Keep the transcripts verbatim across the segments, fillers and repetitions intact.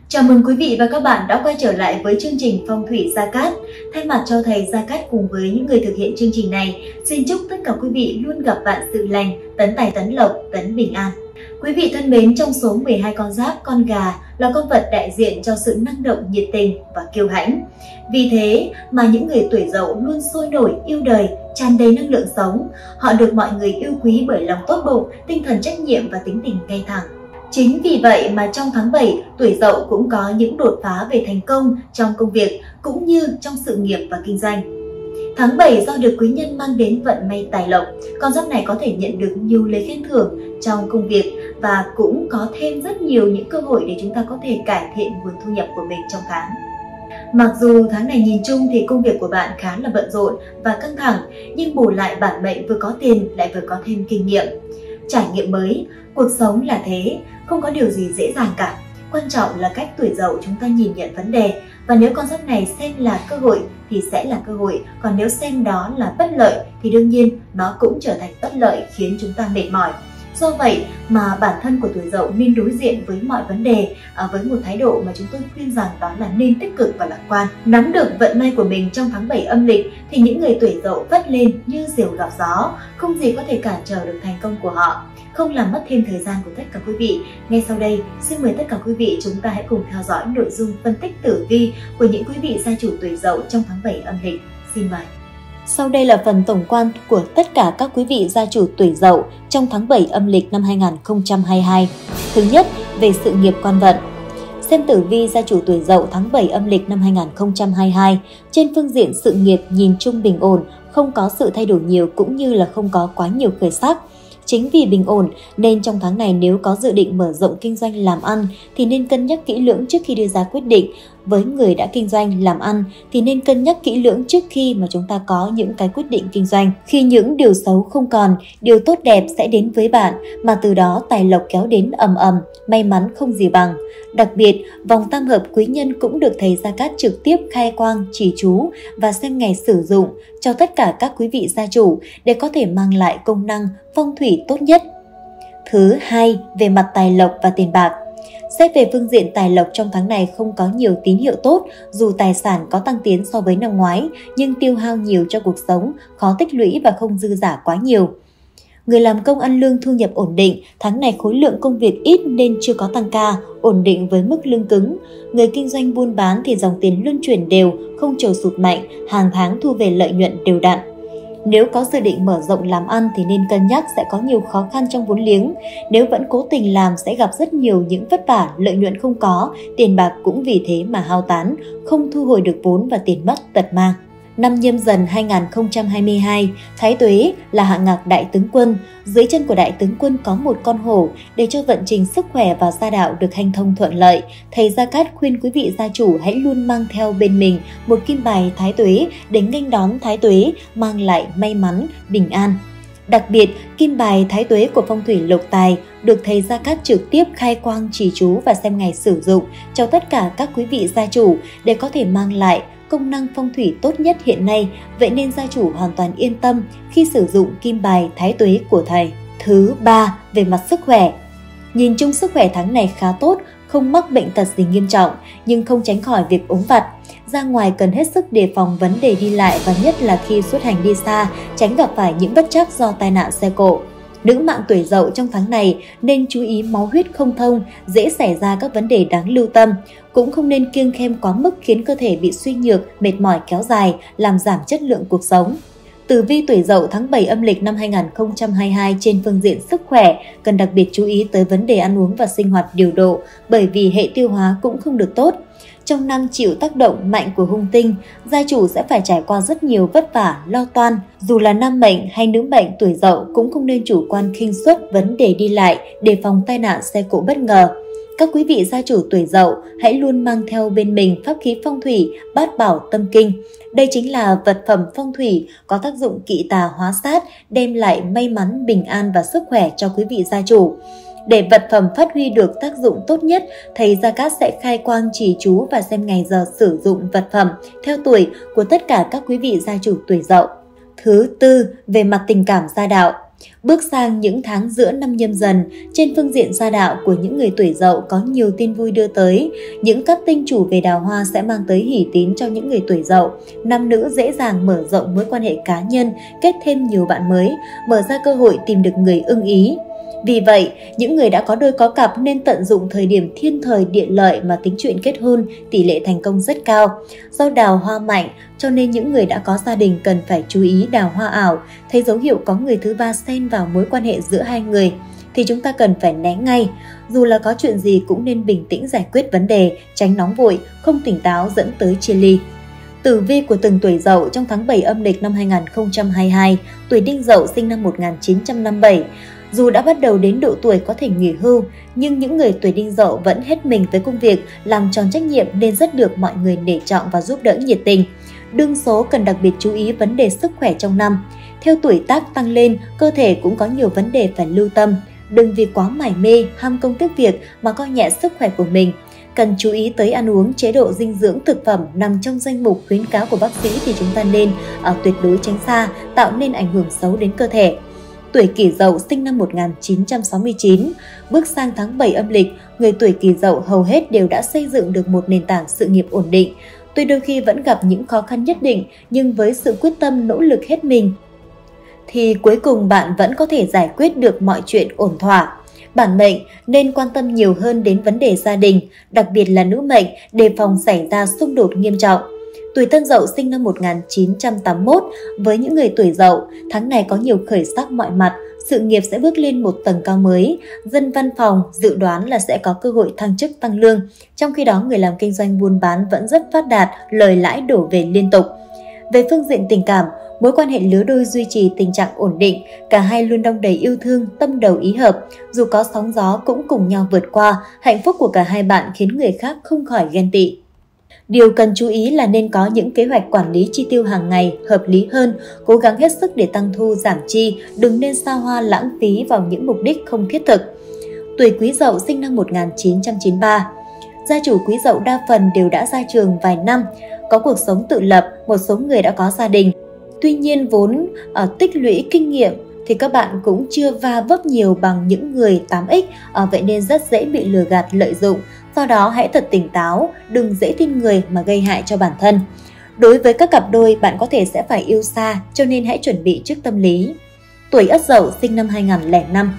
Chào mừng quý vị và các bạn đã quay trở lại với chương trình Phong thủy Gia Cát. Thay mặt cho thầy Gia Cát cùng với những người thực hiện chương trình này, xin chúc tất cả quý vị luôn gặp vạn sự lành, tấn tài tấn lộc, tấn bình an. Quý vị thân mến, trong số mười hai con giáp, con gà là con vật đại diện cho sự năng động, nhiệt tình và kiêu hãnh. Vì thế mà những người tuổi Dậu luôn sôi nổi, yêu đời, tràn đầy năng lượng sống. Họ được mọi người yêu quý bởi lòng tốt bụng, tinh thần trách nhiệm và tính tình ngay thẳng. Chính vì vậy mà trong tháng bảy, tuổi Dậu cũng có những đột phá về thành công trong công việc cũng như trong sự nghiệp và kinh doanh. Tháng bảy do được quý nhân mang đến vận may tài lộc, con giáp này có thể nhận được nhiều lời khen thưởng trong công việc và cũng có thêm rất nhiều những cơ hội để chúng ta có thể cải thiện nguồn thu nhập của mình trong tháng. Mặc dù tháng này nhìn chung thì công việc của bạn khá là bận rộn và căng thẳng, nhưng bù lại bản mệnh vừa có tiền lại vừa có thêm kinh nghiệm, trải nghiệm mới. Cuộc sống là thế, không có điều gì dễ dàng cả. Quan trọng là cách tuổi Dậu chúng ta nhìn nhận vấn đề, và nếu con giáp này xem là cơ hội thì sẽ là cơ hội, còn nếu xem đó là bất lợi thì đương nhiên nó cũng trở thành bất lợi, khiến chúng ta mệt mỏi. Do vậy mà bản thân của tuổi Dậu nên đối diện với mọi vấn đề à, với một thái độ mà chúng tôi khuyên rằng đó là nên tích cực và lạc quan. Nắm được vận may của mình trong tháng bảy âm lịch thì những người tuổi Dậu vất lên như diều gặp gió, không gì có thể cản trở được thành công của họ. Không làm mất thêm thời gian của tất cả quý vị, ngay sau đây xin mời tất cả quý vị chúng ta hãy cùng theo dõi nội dung phân tích tử vi của những quý vị gia chủ tuổi Dậu trong tháng bảy âm lịch. Xin mời. Sau đây là phần tổng quan của tất cả các quý vị gia chủ tuổi Dậu trong tháng bảy âm lịch năm hai nghìn không trăm hai mươi hai. Thứ nhất, về sự nghiệp quan vận. Xem tử vi gia chủ tuổi Dậu tháng bảy âm lịch năm hai nghìn không trăm hai mươi hai, trên phương diện sự nghiệp nhìn chung bình ổn, không có sự thay đổi nhiều cũng như là không có quá nhiều khởi sắc. Chính vì bình ổn nên trong tháng này nếu có dự định mở rộng kinh doanh làm ăn thì nên cân nhắc kỹ lưỡng trước khi đưa ra quyết định. Với người đã kinh doanh làm ăn thì nên cân nhắc kỹ lưỡng trước khi mà chúng ta có những cái quyết định kinh doanh. Khi những điều xấu không còn, điều tốt đẹp sẽ đến với bạn, mà từ đó tài lộc kéo đến ầm ầm, may mắn không gì bằng. Đặc biệt, vòng tam hợp quý nhân cũng được thầy Gia Cát trực tiếp khai quang, chỉ chú và xem ngày sử dụng cho tất cả các quý vị gia chủ để có thể mang lại công năng phong thủy tốt nhất. Thứ hai, về mặt tài lộc và tiền bạc. Xét về phương diện tài lộc trong tháng này không có nhiều tín hiệu tốt, dù tài sản có tăng tiến so với năm ngoái, nhưng tiêu hao nhiều cho cuộc sống, khó tích lũy và không dư giả quá nhiều. Người làm công ăn lương thu nhập ổn định, tháng này khối lượng công việc ít nên chưa có tăng ca, ổn định với mức lương cứng. Người kinh doanh buôn bán thì dòng tiền luân chuyển đều, không trồi sụt mạnh, hàng tháng thu về lợi nhuận đều đặn. Nếu có dự định mở rộng làm ăn thì nên cân nhắc sẽ có nhiều khó khăn trong vốn liếng. Nếu vẫn cố tình làm sẽ gặp rất nhiều những vất vả, lợi nhuận không có, tiền bạc cũng vì thế mà hao tán, không thu hồi được vốn và tiền mất tật mang. Năm Nhâm Dần hai nghìn không trăm hai mươi hai, Thái Tuế là hạng ngạc đại tướng quân. Dưới chân của đại tướng quân có một con hổ để cho vận trình sức khỏe và gia đạo được hanh thông thuận lợi. Thầy Gia Cát khuyên quý vị gia chủ hãy luôn mang theo bên mình một kim bài Thái Tuế để nghênh đón Thái Tuế, mang lại may mắn, bình an. Đặc biệt, kim bài Thái Tuế của phong thủy lộc tài được thầy Gia Cát trực tiếp khai quang chỉ chú và xem ngày sử dụng cho tất cả các quý vị gia chủ để có thể mang lại công năng phong thủy tốt nhất hiện nay, vậy nên gia chủ hoàn toàn yên tâm khi sử dụng kim bài Thái Tuế của thầy. Thứ ba, về mặt sức khỏe. Nhìn chung sức khỏe tháng này khá tốt, không mắc bệnh tật gì nghiêm trọng, nhưng không tránh khỏi việc ốm vặt. Ra ngoài cần hết sức đề phòng vấn đề đi lại và nhất là khi xuất hành đi xa, tránh gặp phải những bất trắc do tai nạn xe cộ. Nữ mạng tuổi Dậu trong tháng này nên chú ý máu huyết không thông, dễ xảy ra các vấn đề đáng lưu tâm. Cũng không nên kiêng khem quá mức khiến cơ thể bị suy nhược, mệt mỏi kéo dài, làm giảm chất lượng cuộc sống. Tử vi tuổi Dậu tháng bảy âm lịch năm hai nghìn không trăm hai mươi hai trên phương diện sức khỏe cần đặc biệt chú ý tới vấn đề ăn uống và sinh hoạt điều độ, bởi vì hệ tiêu hóa cũng không được tốt. Trong năm chịu tác động mạnh của hung tinh, gia chủ sẽ phải trải qua rất nhiều vất vả, lo toan. Dù là nam mệnh hay nữ mệnh tuổi Dậu cũng không nên chủ quan khinh suất vấn đề đi lại, đề phòng tai nạn xe cộ bất ngờ. Các quý vị gia chủ tuổi Dậu hãy luôn mang theo bên mình pháp khí phong thủy Bát Bảo Tâm Kinh. Đây chính là vật phẩm phong thủy có tác dụng kỵ tà hóa sát, đem lại may mắn, bình an và sức khỏe cho quý vị gia chủ. Để vật phẩm phát huy được tác dụng tốt nhất, thầy Gia Cát sẽ khai quang chỉ chú và xem ngày giờ sử dụng vật phẩm theo tuổi của tất cả các quý vị gia chủ tuổi Dậu. Thứ tư, về mặt tình cảm gia đạo. Bước sang những tháng giữa năm Nhâm Dần, trên phương diện gia đạo của những người tuổi Dậu có nhiều tin vui đưa tới. Những các tinh chủ về đào hoa sẽ mang tới hỷ tín cho những người tuổi Dậu. Nam nữ dễ dàng mở rộng mối quan hệ cá nhân, kết thêm nhiều bạn mới, mở ra cơ hội tìm được người ưng ý. Vì vậy, những người đã có đôi có cặp nên tận dụng thời điểm thiên thời địa lợi mà tính chuyện kết hôn, tỷ lệ thành công rất cao. Do đào hoa mạnh, cho nên những người đã có gia đình cần phải chú ý đào hoa ảo. Thấy dấu hiệu có người thứ ba xen vào mối quan hệ giữa hai người, thì chúng ta cần phải né ngay. Dù là có chuyện gì cũng nên bình tĩnh giải quyết vấn đề, tránh nóng vội, không tỉnh táo dẫn tới chia ly. Tử vi của từng tuổi Dậu trong tháng bảy âm lịch năm hai nghìn không trăm hai mươi hai, tuổi Đinh Dậu sinh năm một nghìn chín trăm năm mươi bảy. Dù đã bắt đầu đến độ tuổi có thể nghỉ hưu, nhưng những người tuổi Đinh Dậu vẫn hết mình với công việc, làm tròn trách nhiệm nên rất được mọi người nể trọng và giúp đỡ nhiệt tình. Đương số cần đặc biệt chú ý vấn đề sức khỏe trong năm. Theo tuổi tác tăng lên, cơ thể cũng có nhiều vấn đề phải lưu tâm. Đừng vì quá mải mê, ham công tiếc việc mà coi nhẹ sức khỏe của mình. Cần chú ý tới ăn uống, chế độ dinh dưỡng thực phẩm nằm trong danh mục khuyến cáo của bác sĩ thì chúng ta nên ở tuyệt đối tránh xa, tạo nên ảnh hưởng xấu đến cơ thể. Tuổi Kỷ Dậu sinh năm một nghìn chín trăm sáu mươi chín, bước sang tháng bảy âm lịch, người tuổi Kỷ Dậu hầu hết đều đã xây dựng được một nền tảng sự nghiệp ổn định. Tuy đôi khi vẫn gặp những khó khăn nhất định, nhưng với sự quyết tâm nỗ lực hết mình, thì cuối cùng bạn vẫn có thể giải quyết được mọi chuyện ổn thỏa. Bản mệnh nên quan tâm nhiều hơn đến vấn đề gia đình, đặc biệt là nữ mệnh, đề phòng xảy ra xung đột nghiêm trọng. Tuổi Tân Dậu sinh năm một nghìn chín trăm tám mươi mốt, với những người tuổi Dậu, tháng này có nhiều khởi sắc mọi mặt, sự nghiệp sẽ bước lên một tầng cao mới. Dân văn phòng dự đoán là sẽ có cơ hội thăng chức tăng lương, trong khi đó người làm kinh doanh buôn bán vẫn rất phát đạt, lời lãi đổ về liên tục. Về phương diện tình cảm, mối quan hệ lứa đôi duy trì tình trạng ổn định, cả hai luôn đong đầy yêu thương, tâm đầu ý hợp, dù có sóng gió cũng cùng nhau vượt qua, hạnh phúc của cả hai bạn khiến người khác không khỏi ghen tị. Điều cần chú ý là nên có những kế hoạch quản lý chi tiêu hàng ngày hợp lý hơn, cố gắng hết sức để tăng thu giảm chi, đừng nên xa hoa lãng phí vào những mục đích không thiết thực. Tuổi Quý Dậu sinh năm một nghìn chín trăm chín mươi ba, gia chủ Quý Dậu đa phần đều đã ra trường vài năm, có cuộc sống tự lập, một số người đã có gia đình. Tuy nhiên vốn ở tích lũy kinh nghiệm thì các bạn cũng chưa va vấp nhiều bằng những người tám x, vậy nên rất dễ bị lừa gạt lợi dụng. Do đó hãy thật tỉnh táo, đừng dễ tin người mà gây hại cho bản thân. Đối với các cặp đôi, bạn có thể sẽ phải yêu xa, cho nên hãy chuẩn bị trước tâm lý. Tuổi Ất Dậu sinh năm hai nghìn không trăm lẻ năm.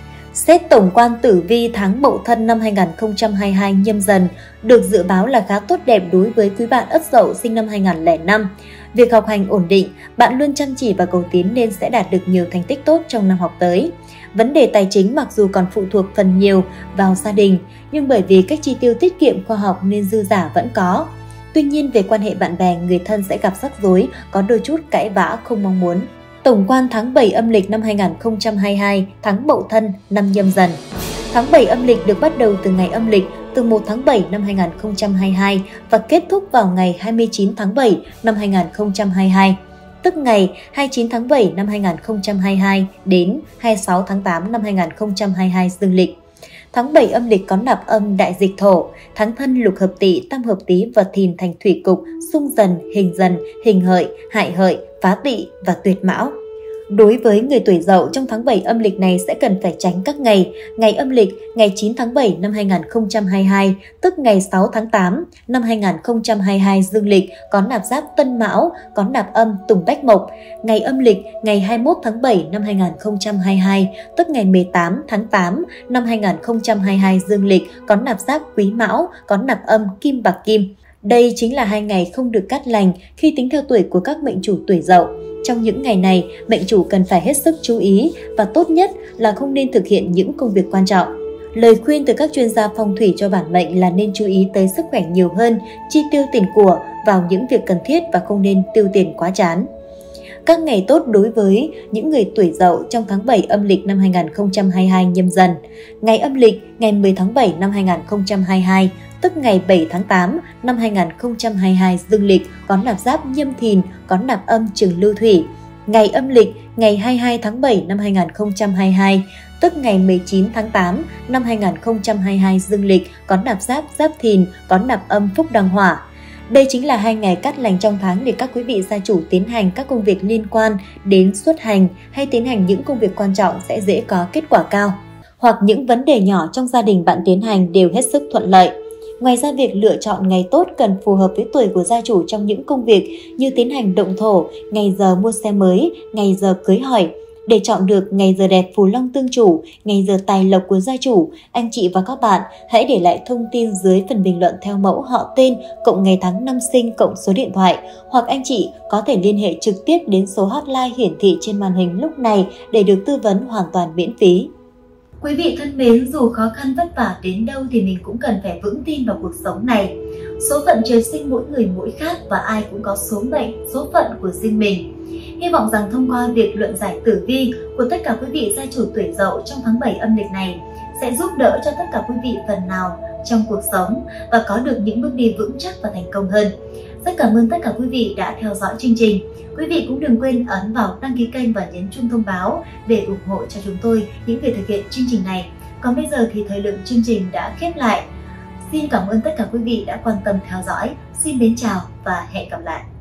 Xét tổng quan tử vi tháng Mậu Thân năm hai nghìn không trăm hai mươi hai Nhâm Dần được dự báo là khá tốt đẹp đối với quý bạn Ất Dậu sinh năm hai nghìn không trăm lẻ năm. Việc học hành ổn định, bạn luôn chăm chỉ và cầu tiến nên sẽ đạt được nhiều thành tích tốt trong năm học tới. Vấn đề tài chính mặc dù còn phụ thuộc phần nhiều vào gia đình, nhưng bởi vì cách chi tiêu tiết kiệm khoa học nên dư giả vẫn có. Tuy nhiên về quan hệ bạn bè, người thân sẽ gặp rắc rối, có đôi chút cãi vã không mong muốn. Tổng quan tháng bảy âm lịch năm hai nghìn không trăm hai mươi hai, tháng Mậu Thân, năm Nhâm Dần. Tháng bảy âm lịch được bắt đầu từ ngày âm lịch từ một tháng bảy năm hai nghìn không trăm hai mươi hai và kết thúc vào ngày hai mươi chín tháng bảy năm hai nghìn không trăm hai mươi hai, tức ngày hai mươi chín tháng bảy năm hai nghìn không trăm hai mươi hai đến hai mươi sáu tháng tám năm hai nghìn không trăm hai mươi hai dương lịch. Tháng bảy âm lịch có nạp âm đại dịch thổ, tháng Thân lục hợp Tỵ, tam hợp Tý và Thìn thành thủy cục, xung Dần, hình Dần, hình Hợi, hại Hợi, phá Tỵ và tuyệt Mão. Đối với người tuổi Dậu trong tháng bảy âm lịch này sẽ cần phải tránh các ngày: ngày âm lịch ngày chín tháng bảy năm hai nghìn không trăm hai mươi hai, tức ngày sáu tháng tám năm hai nghìn không trăm hai mươi hai dương lịch có nạp giáp Tân Mão, có nạp âm Tùng Bách Mộc; ngày âm lịch ngày hai mươi mốt tháng bảy năm hai nghìn không trăm hai mươi hai, tức ngày mười tám tháng tám năm hai nghìn không trăm hai mươi hai dương lịch có nạp giáp Quý Mão, có nạp âm Kim Bạc Kim. Đây chính là hai ngày không được cát lành khi tính theo tuổi của các mệnh chủ tuổi Dậu. Trong những ngày này, mệnh chủ cần phải hết sức chú ý và tốt nhất là không nên thực hiện những công việc quan trọng. Lời khuyên từ các chuyên gia phong thủy cho bản mệnh là nên chú ý tới sức khỏe nhiều hơn, chi tiêu tiền của vào những việc cần thiết và không nên tiêu tiền quá chán. Các ngày tốt đối với những người tuổi Dậu trong tháng bảy âm lịch năm hai nghìn không trăm hai mươi hai Nhâm Dần. Ngày âm lịch ngày mười tháng bảy năm hai nghìn không trăm hai mươi hai, tức ngày bảy tháng tám năm hai nghìn không trăm hai mươi hai dương lịch có nạp giáp Nhâm Thìn, có nạp âm Trường Lưu Thủy. Ngày âm lịch ngày hai mươi hai tháng bảy năm hai nghìn không trăm hai mươi hai, tức ngày mười chín tháng tám năm hai nghìn không trăm hai mươi hai dương lịch có nạp giáp Giáp Thìn, có nạp âm Phúc Đăng Hỏa. Đây chính là hai ngày cát lành trong tháng để các quý vị gia chủ tiến hành các công việc liên quan đến xuất hành hay tiến hành những công việc quan trọng sẽ dễ có kết quả cao. Hoặc những vấn đề nhỏ trong gia đình bạn tiến hành đều hết sức thuận lợi. Ngoài ra, việc lựa chọn ngày tốt cần phù hợp với tuổi của gia chủ trong những công việc như tiến hành động thổ, ngày giờ mua xe mới, ngày giờ cưới hỏi. Để chọn được ngày giờ đẹp phù long tương chủ, ngày giờ tài lộc của gia chủ, anh chị và các bạn hãy để lại thông tin dưới phần bình luận theo mẫu họ tên, cộng ngày tháng năm sinh, cộng số điện thoại. Hoặc anh chị có thể liên hệ trực tiếp đến số hotline hiển thị trên màn hình lúc này để được tư vấn hoàn toàn miễn phí. Quý vị thân mến, dù khó khăn vất vả đến đâu thì mình cũng cần phải vững tin vào cuộc sống này. Số phận trời sinh mỗi người mỗi khác và ai cũng có số mệnh, số phận của riêng mình. Hy vọng rằng thông qua việc luận giải tử vi của tất cả quý vị gia chủ tuổi Dậu trong tháng bảy âm lịch này sẽ giúp đỡ cho tất cả quý vị phần nào trong cuộc sống và có được những bước đi vững chắc và thành công hơn. Rất cảm ơn tất cả quý vị đã theo dõi chương trình. Quý vị cũng đừng quên ấn vào đăng ký kênh và nhấn chuông thông báo để ủng hộ cho chúng tôi những người thực hiện chương trình này. Còn bây giờ thì thời lượng chương trình đã khép lại. Xin cảm ơn tất cả quý vị đã quan tâm theo dõi. Xin mến chào và hẹn gặp lại.